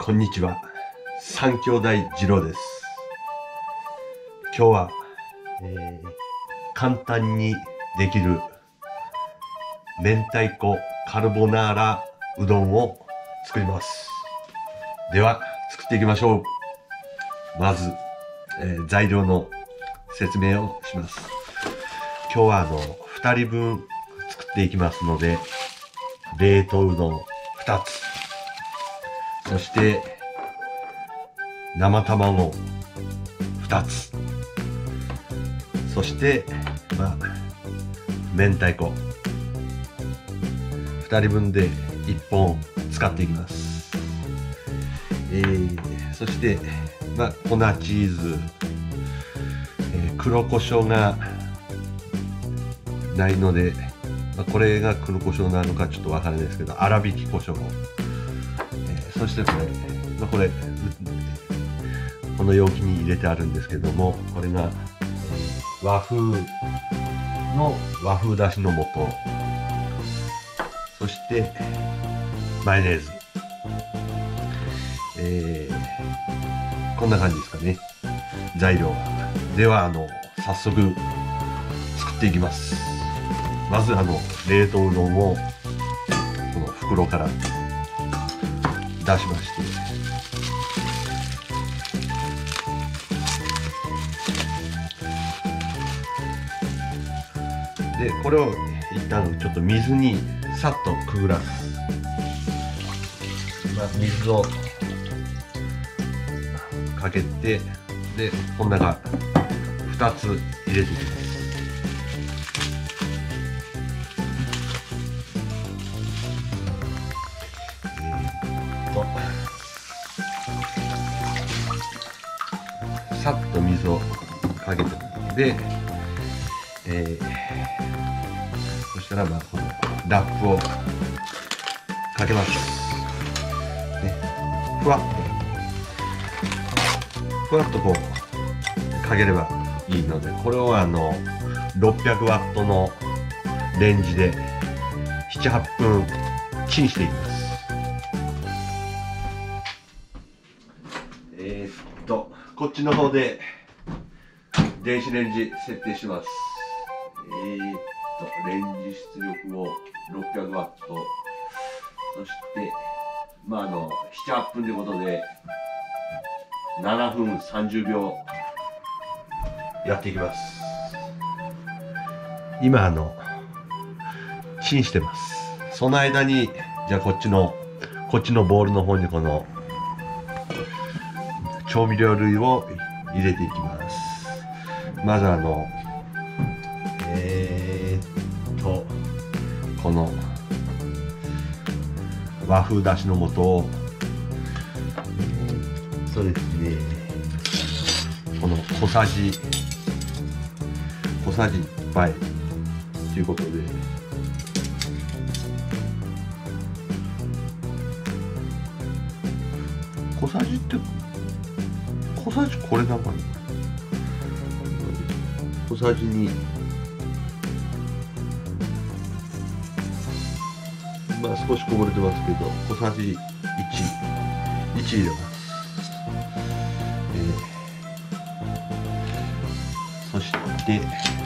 こんにちは。三兄弟次郎です。今日は、簡単にできる明太子カルボナーラうどんを作ります。では作っていきましょう。まず、材料の説明をします。今日は2人分作っていきますので、冷凍うどん2つ、そして生卵2つ、そして明太子2人分で1本使っていきます。そして粉チーズ、黒胡椒がないので、これが黒胡椒なのかちょっとわからないですけど、粗挽き胡椒、そしてこれこの容器に入れてあるんですけども、これが和風だしの素、そしてマヨネーズ、こんな感じですかね、材料が。では早速作っていきます。まず冷凍うどんをこの袋から出しまして、でこれを一旦ちょっと水にさっとくぐらす。水をかけて、でこんなが2つ入れていきます。さっと水をかけて、で、そしたらこのラップをかけます。ふわっとこうかければいいので、これを600ワットのレンジで7、8分チンしていきます。こっちの方で電子レンジ設定します。レンジ出力を600ワット、そして7、8分ということで7分30秒やっていきます。今チンしてます。その間にじゃあこっちのボウルの方にこの調味料類を入れていきます。まずこの和風だしの素を、そうですね、この小さじ1杯ということで、小さじこれなんかね、小さじ2、少しこぼれてますけど、小さじ1入れます。そして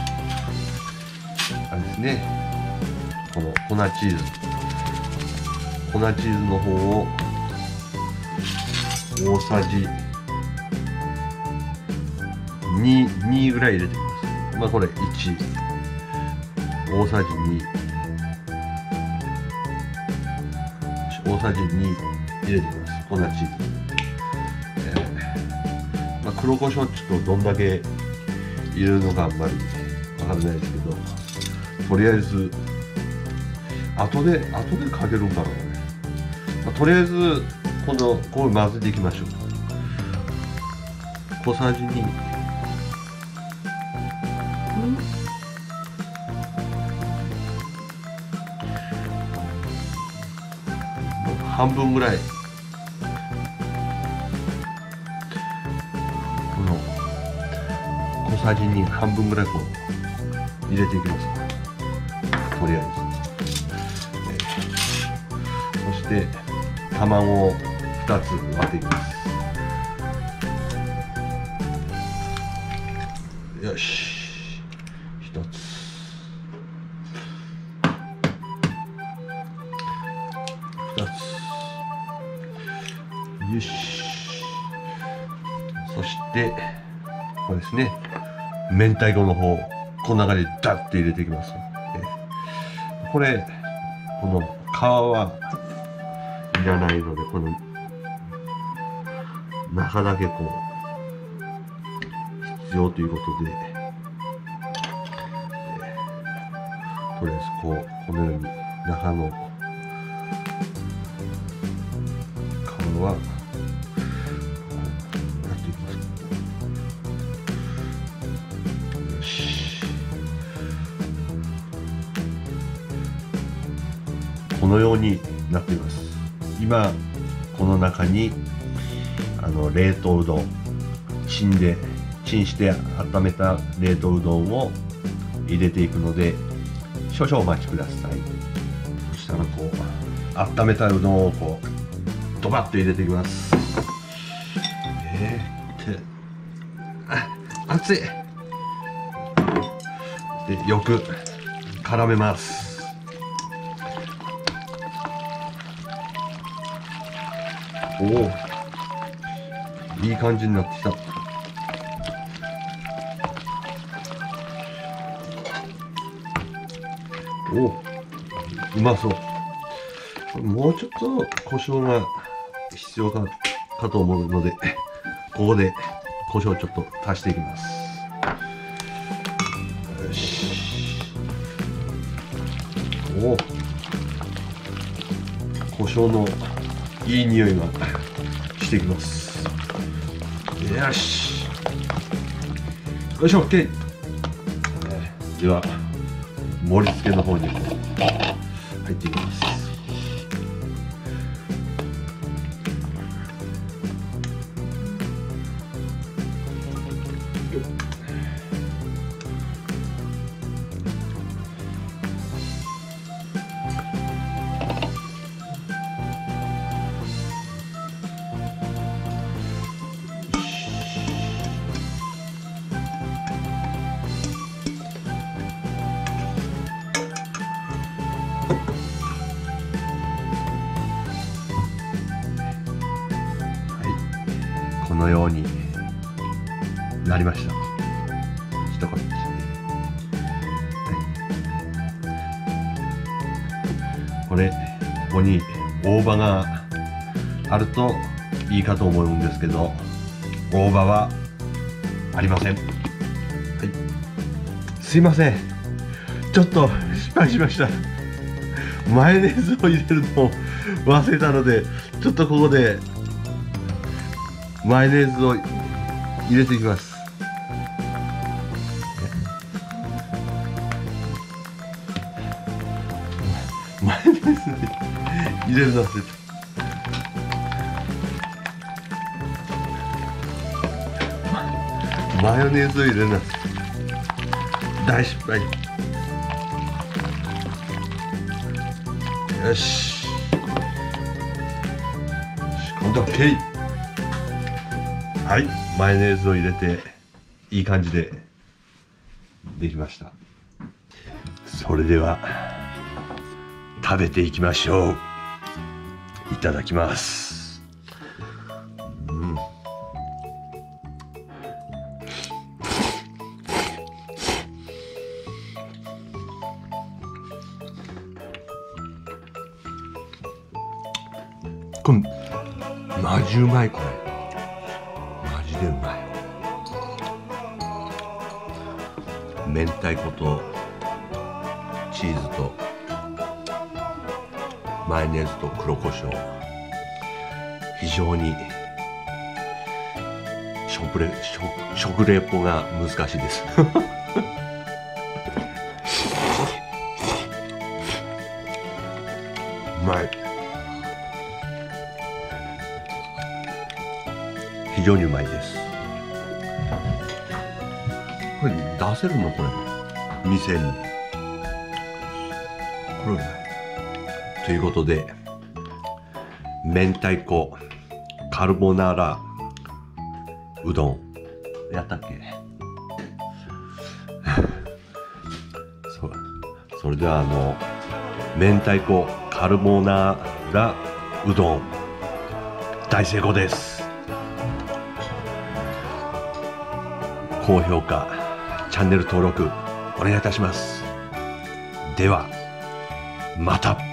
あれですね、この粉チーズの方を大さじ2ぐらい入れてきます。これ1、大さじ2、大さじ2入れてきます。粉チーズ、黒胡椒ちょっとどんだけ入れるのかあんまりわかんないですけど、とりあえず後でかけるんだろうね。とりあえずこう混ぜていきましょう。小さじ2、半分ぐらいこの小さじ2半分ぐらいこう入れていきます。とりあえず、そして卵を2 2つ割っていきます。よし、1つ、2つ、よし。そしてこれですね、明太子の方、この中にダッて入れていきます。これ、この皮はいらないので、この中だけこう必要ということで、とりあえずこのように中の皮はこうやっていきます。よし。このようになっています。今この中に冷凍うどん、チンして温めた冷凍うどんを入れていくので、少々お待ちください。そしたらこう温めたうどんをこうドバッと入れていきます。熱い。でよく絡めます。おお、いい感じになってきた。おお、うまそう。もうちょっと胡椒が必要かと思うので、ここで胡椒をちょっと足していきます。よし。おお、胡椒のいい匂いがしてきます。よし。よいしょ、OK。では盛り付けの方に入っていきます。このようになりました。一口、これここに大葉があるといいかと思うんですけど、大葉はありません。はい、すいません、ちょっと失敗しました。マヨネーズを入れるのを忘れたので、ちょっとここでマヨネーズを入れていきます。マヨネーズ入れるの忘れた。マヨネーズを入れるの大失敗。よし、今度は OK。はい、マヨネーズを入れていい感じでできました。それでは食べていきましょう。いただきます。これマジうまい。これマジでうまい。明太子とチーズとマヨネーズと黒胡椒、非常に食レポが難しいですうまい。非常にうまいです。これ出せるの？これ店に。これうまい。ということで、明太子カルボナーラうどんやったっけそれでは明太子カルボナーラうどん大成功です。高評価チャンネル登録お願いいたします。ではまた。